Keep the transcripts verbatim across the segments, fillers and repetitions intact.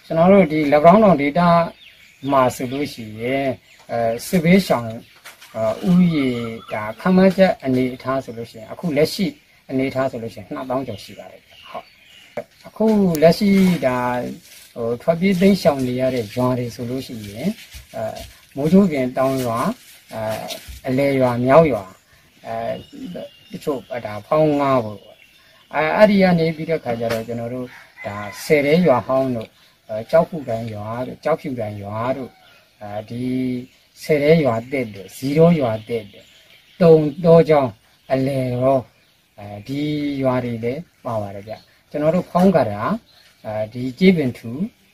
ကျွန်တော်တို့ဒီ၎င်းတော်ဒေတာမှာဆိုလို့ရှိရင်အဲစစ်ဘေးရှောင်ဥယျာဉ်ဒါခမ်းမချက်အနေအထားဆိုလို့ရှိရင်အခုလက်ရှိအနေအထားဆိုလို့ရှိရင်နှစ်သောင်းကျော်ရှိပါတယ်ဟုတ်အခုလက်ရှိဒါဟိုထွက်ပြေးသိမ်းရှောင်နေရတဲ့ရွာတွေဆိုလို့ရှိရင်အဲမိုးချိုးပြင်တောင်ရွာအဲအလဲရွာမြောက်ရွာအဲတချို့ဒါဖောင်းငါးပေါ့အဲအဲ့ဒီကနေပြီးတဲ့ခါကျတော့ကျွန်တော်တို့ဒါဆယ်ရဲရွာဟောင်းတို့ကြောက်ဖူတန်းရွာတို့ကြောက်ဖြူတန်းရွာတို့အဲဒီဆယ်ရဲရွာတက်တို့ဇီရိုရွာတက်တို့တုံတော့ကြောင်းအလဲရောအဲဒီရွာတွေလည်းပါပါတယ်ဗျကျွန်တော်တို့ဖောင်းကြတာအဲဒီကြေးပင်ထူ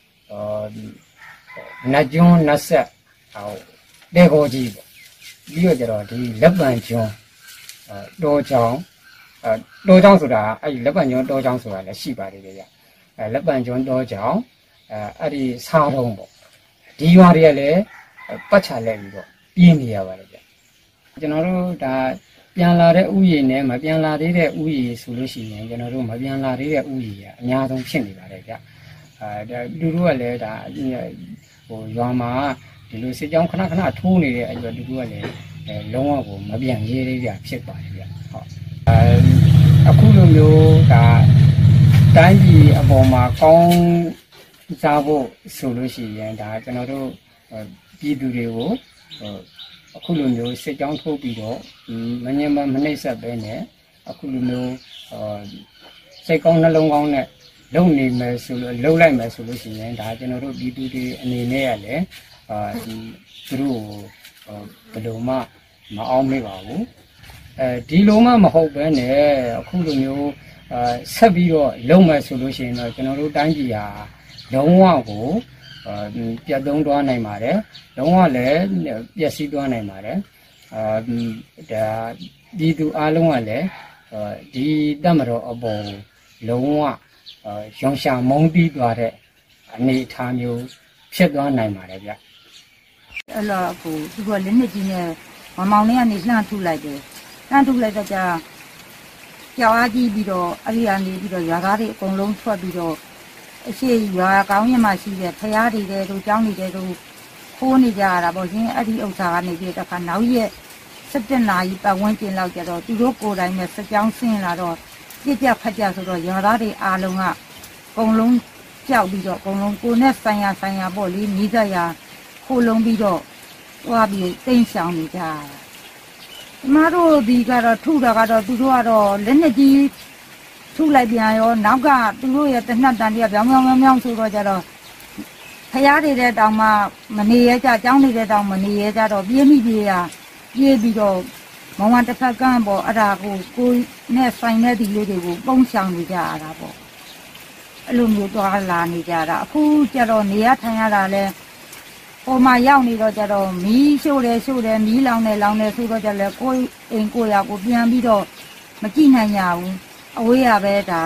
နတ်ကျွန်းနတ်ဆက်ဟိုတေခေါ်ကြီးပေါ့ပြီးတော့ကျတော့ဒီလက်ပံကျွန်းတောချောင်းတောချောင်းဆိုတာအဲ့ဒီလက်ပံကျွန်းတောချောင်းဆိုတာလည်းရှိပါတယ်ဗျအဲလက်ပံကျွန်းတောချောင်းအဲအဲ့ဒီစားတုံးပေါ့ဒီရွာတွေကလည်းပတ်ချလိုက်ပြီးတော့ပြင်းနေရပါတယ်ဗျကျွန်တော်တို့ဒါပြန်လာတဲ့ဥယျာဉ်နဲ့မပြန်လာသေးတဲ့ဥယျာဉ်ဆိုလို့ရှိရင်ကျွန်တော်တို့မပြန်လာသေးတဲ့ဥယျာဉ်ကအများဆုံးဖြစ်နေပါတယ်ဗျအဲဒါလူတို့ကလည်းဒါဟိုရွာမှာဒီလိုစစ်ကြောင်းခဏခဏထိုးနေတဲ့အဲ့တော့လူတို့ကလည်းလုံးဝကိုမပြန်ရေးသေးဗျဖြစ်ပါတယ်ဗျဟုတ်အဲအခုလိုမျိုးဒါတိုင်းပြည်အပေါ်မှာကောင်းစားဖို့ဆိုလို့ရှိရင်ဒါကျွန်တော်တို့ပြည်သူတွေကိုအခုလိုမျိုးစစ်ကြောင်းထိုးပြီးတော့မငြင်းမမနှိမ့်ဆက်ပဲနဲ့အခုလိုမျိုးစိတ်ကောင်းနှလုံးကောင်းနဲ့လုံနေမယ်ဆိုလို့လုံလိုက်မယ်ဆိုလို့ရှိရင်ဒါကျွန်တော်တို့ပြည်သူတွေအနေနဲ့ရလည်းအာဒီသူတို့ဘယ်လိုမှမအောင်မေ့ပါဘူးအဲဒီလိုမှမဟုတ်ပဲနဲ့အခုလိုမျိုးအာဆက်ပြီးတော့လုံမယ်ဆိုလို့ရှိရင်တော့ကျွန်တော်တို့တိုင်းပြည်ဟာလုံးဝကိုပြတ်သုံးသွားနိုင်ပါတယ်လုံးဝလည်းပျက်စီးသွားနိုင်ပါတယ်အာဒါဒီသူအားလုံးကလည်းဒီတက်မတော်အပေါ်လုံးဝရောင်ရှာမုန်းပြီးသွားတဲ့အနေအထားမျိုးဖြစ်သွားနိုင်ပါတယ်ဗျအဲ့တော့ကိုသူကလက်နှစ်ကြီးနဲ့မမောင်လေးကနေလှမ်းထုလိုက်တယ်လှမ်းထုလိုက်တော့ကြာကြောက်အားကြီးပြီးတော့အဲ့ဒီကနေပြီးတော့ရွာသားတွေအကုန်လုံးထွက်ပြီးတော့အရှိရွာကောင်းရင်မှရှိတဲ့ဖျားတွေတဲ့တို့ကျောင်းတွေတဲ့တို့ခိုးနေကြရတာပေါ့ရှင်အဲ့ဒီဥစ္စာကနေပြီးတော့ခါနောက်ရက်စက်တင်နာကြီးပတ်ဝန်းကျင်လောက်ကြတော့သူတို့ကိုယ်တိုင်နဲ့စကြောင်းဆင်းလာတော့ပြက်ပြက်ဖက်ကြဆိုတော့ရွာသားတွေအားလုံးကအကုန်လုံးကြောက်ပြီးတော့အကုန်လုံးကိုနဲ့ဆိုင်ရဆိုင်ရပေါ့လေမိသက်ရခိုးလုံးပြီးတော့သွားပြီးတိမ်ဆောင်နေကြတာကျမတို့ဒီကတော့ထုတာကတော့သူတို့ကတော့လက်နှစ်ကြီးထုလိုက်ပြန်ရောနောက်ကသူတို့ရဲ့တနတ်တန်တွေကပြောင်းပြောင်းပြောင်းပြောင်းဆိုတော့ကြတော့ဖျားနေတဲ့တောင်မှမနေရကြကျောင်းနေတဲ့တောင်မနေရကြတော့ပြေးမိပြေးရပြေးပြီးတော့မောင်ဝတစ်ဖက်ကန်းပေါ့အဲ့ဒါကိုကိုနဲ့ဆိုင်တဲ့ဒီလေးတွေကိုပုံဆောင်နေကြရတာပေါ့အဲ့လိုမျိုးသွားလာနေကြတာအခုကျတော့နေရထိုင်ရတာလဲဟိုမှာရောက်နေတော့ကျတော့မီးရှို့တယ်ရှို့တယ်မီးလောင်တယ်လောင်တယ်ဆိုတော့ကျလဲကိုအိမ်ကိုရကိုပြန်ပြီးတော့မကြည့်နိုင်ရဘူးအဝေးရပဲဒါ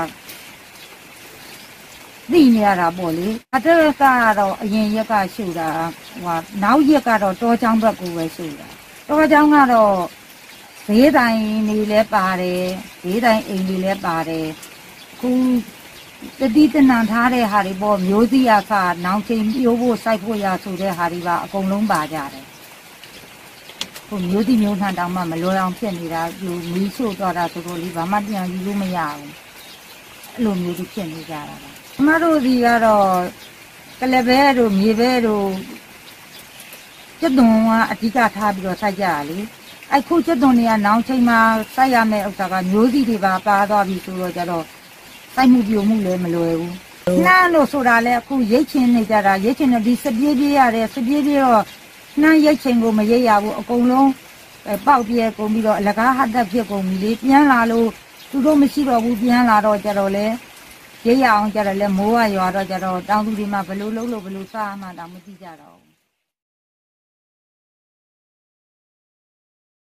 သိနေရတာပေါ့လေအတရကတော့အရင်ရက်ကရှို့တာဟိုနောက်ရက်ကတော့တောချောင်းဘက်ကိုပဲရှို့တာတောချောင်းကတော့ဈေးတိုင်းနေလဲပါတယ်ဈေးတိုင်းအိမ်တွေလဲပါတယ်ခုတတိတနံထားတဲ့ဟာတွေပေါ့မျိုးစည်းအခနောင်ချိန်ပြိုးဖို့စိုက်ဖို့ရဆိုတဲ့ဟာတွေကအကုန်လုံးပါကြတယ်ခုမျိုးစည်းမျိုးနှံတောင်မှမလွယ်အောင်ဖြစ်နေတာဒီမီးရှို့သွားတာဆိုတော့လေဘာမှပြန်ယူလို့မရဘူးအဲ့လိုမျိုးတွေဖြစ်နေကြတာပါကျမတို့ဒီကတော့ကလဘဲတို့မြေဘဲတို့ကျက်သွန်ကအဓိကထားပြီးတော့စိုက်ကြရလေအဲ့ခုကျက်သွန်တွေကနောင်ချိန်မှာစိုက်ရမယ့်ဥစ္စာကမျိုးစည်းတွေပါပါသွားပြီဆိုတော့ကြတော့စိုက်မှုပြုံမှုလည်းမလွယ်ဘူးနှမ်းလို့ဆိုတာလည်းအခုရိတ်ချင်နေကြတာရိတ်ချင်တဲ့ဒီစပြေးပြေးရတယ်စပြေးပြေးတော့နှမ်းရိတ်ချင်ကိုမရိတ်ရဘူးအကုန်လုံးပေါက်ပြဲကုန်ပြီးတော့အလကားဟတ်တက်ဖြစ်ကုန်ပြီလေပြန်လာလို့သူတို့မရှိတော့ဘူးပြန်လာတော့ကြတော့လေရိတ်ရအောင်ကြတော့လေမိုးကရွာတော့ကြတော့တောင်သူတွေမှဘယ်လိုလုပ်လို့ဘယ်လိုစားမှတောင်မသိကြတော့